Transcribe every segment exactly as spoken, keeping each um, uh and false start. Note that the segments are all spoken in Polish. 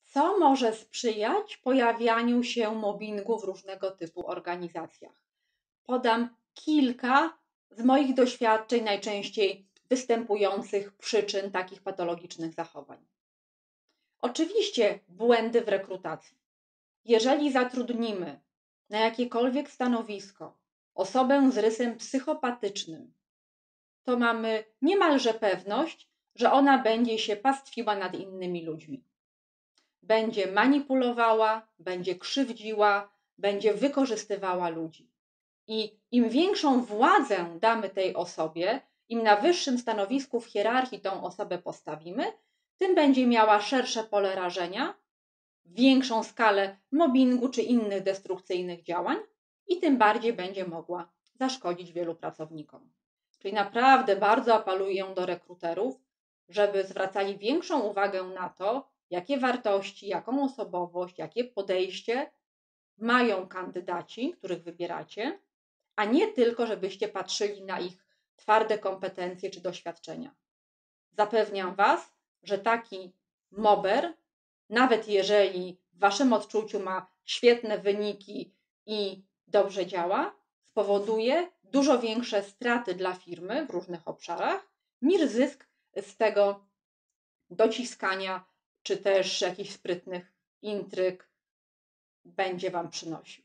Co może sprzyjać pojawianiu się mobbingu w różnego typu organizacjach? Podam kilka z moich doświadczeń najczęściej występujących przyczyn takich patologicznych zachowań. Oczywiście błędy w rekrutacji. Jeżeli zatrudnimy na jakiekolwiek stanowisko osobę z rysem psychopatycznym, to mamy niemalże pewność, że ona będzie się pastwiła nad innymi ludźmi. Będzie manipulowała, będzie krzywdziła, będzie wykorzystywała ludzi. I im większą władzę damy tej osobie, im na wyższym stanowisku w hierarchii tą osobę postawimy, tym będzie miała szersze pole rażenia, większą skalę mobbingu czy innych destrukcyjnych działań i tym bardziej będzie mogła zaszkodzić wielu pracownikom. Czyli naprawdę bardzo apeluję do rekruterów, żeby zwracali większą uwagę na to, jakie wartości, jaką osobowość, jakie podejście mają kandydaci, których wybieracie, a nie tylko, żebyście patrzyli na ich twarde kompetencje czy doświadczenia. Zapewniam Was, że taki mobber, nawet jeżeli w Waszym odczuciu ma świetne wyniki i dobrze działa, spowoduje dużo większe straty dla firmy w różnych obszarach, niż zysk z tego dociskania czy też jakichś sprytnych intryg będzie Wam przynosił.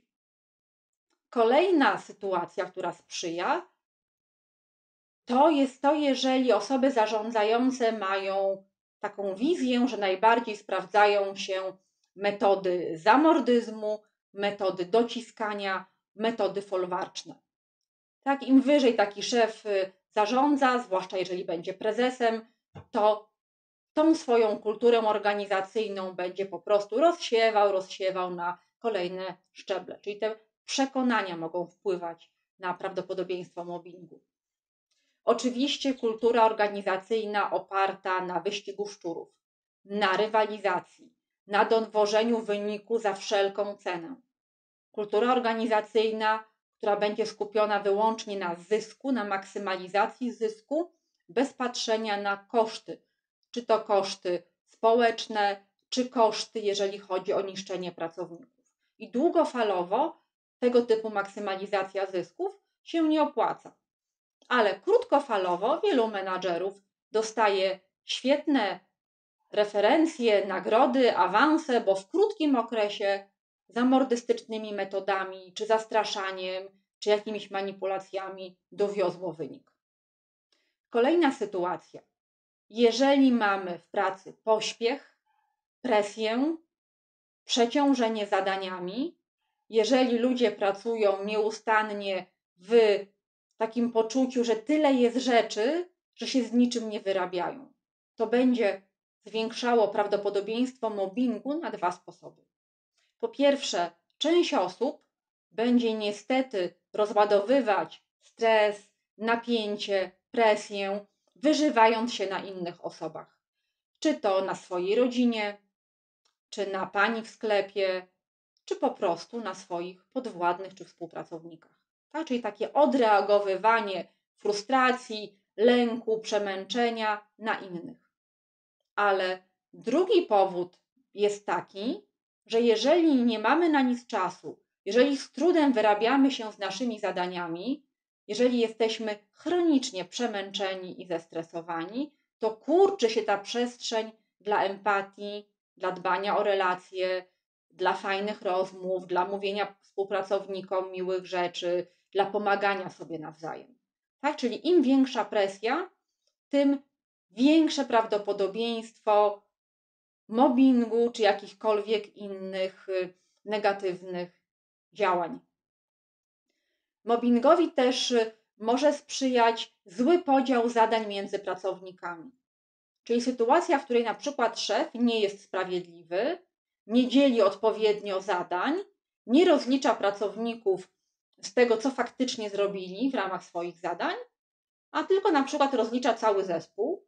Kolejna sytuacja, która sprzyja, to jest to, jeżeli osoby zarządzające mają taką wizję, że najbardziej sprawdzają się metody zamordyzmu, metody dociskania, metody folwarczne. Tak, im wyżej taki szef zarządza, zwłaszcza jeżeli będzie prezesem, to tą swoją kulturę organizacyjną będzie po prostu rozsiewał, rozsiewał na kolejne szczeble. Czyli te przekonania mogą wpływać na prawdopodobieństwo mobbingu. Oczywiście kultura organizacyjna oparta na wyścigu szczurów, na rywalizacji, na dążeniu wyniku za wszelką cenę. Kultura organizacyjna, która będzie skupiona wyłącznie na zysku, na maksymalizacji zysku, bez patrzenia na koszty. Czy to koszty społeczne, czy koszty, jeżeli chodzi o niszczenie pracowników. I długofalowo tego typu maksymalizacja zysków się nie opłaca. Ale krótkofalowo wielu menadżerów dostaje świetne referencje, nagrody, awanse, bo w krótkim okresie zamordystycznymi metodami, czy zastraszaniem, czy jakimiś manipulacjami dowiozło wynik. Kolejna sytuacja. Jeżeli mamy w pracy pośpiech, presję, przeciążenie zadaniami, jeżeli ludzie pracują nieustannie w takim poczuciu, że tyle jest rzeczy, że się z niczym nie wyrabiają, to będzie zwiększało prawdopodobieństwo mobbingu na dwa sposoby. Po pierwsze, część osób będzie niestety rozładowywać stres, napięcie, presję, wyżywając się na innych osobach. Czy to na swojej rodzinie, czy na pani w sklepie, czy po prostu na swoich podwładnych czy współpracownikach. Tak? Czyli takie odreagowywanie frustracji, lęku, przemęczenia na innych. Ale drugi powód jest taki, że jeżeli nie mamy na nic czasu, jeżeli z trudem wyrabiamy się z naszymi zadaniami, jeżeli jesteśmy chronicznie przemęczeni i zestresowani, to kurczy się ta przestrzeń dla empatii, dla dbania o relacje, dla fajnych rozmów, dla mówienia współpracownikom miłych rzeczy, dla pomagania sobie nawzajem. Tak? Czyli im większa presja, tym większe prawdopodobieństwo mobbingu czy jakichkolwiek innych negatywnych działań. Mobbingowi też może sprzyjać zły podział zadań między pracownikami. Czyli sytuacja, w której na przykład szef nie jest sprawiedliwy, nie dzieli odpowiednio zadań, nie rozlicza pracowników z tego, co faktycznie zrobili w ramach swoich zadań, a tylko na przykład rozlicza cały zespół,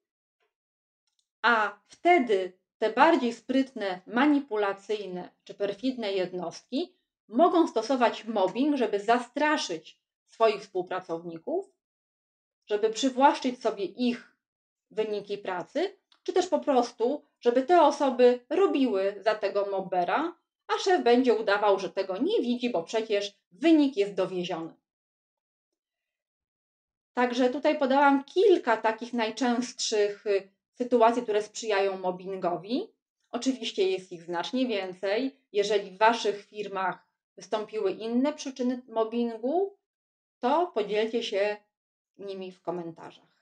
a wtedy te bardziej sprytne, manipulacyjne czy perfidne jednostki mogą stosować mobbing, żeby zastraszyć swoich współpracowników, żeby przywłaszczyć sobie ich wyniki pracy, czy też po prostu, żeby te osoby robiły za tego mobbera, a szef będzie udawał, że tego nie widzi, bo przecież wynik jest dowieziony. Także tutaj podałam kilka takich najczęstszych sytuacji, które sprzyjają mobbingowi. Oczywiście jest ich znacznie więcej. Jeżeli w Waszych firmach wystąpiły inne przyczyny mobbingu, to podzielcie się nimi w komentarzach.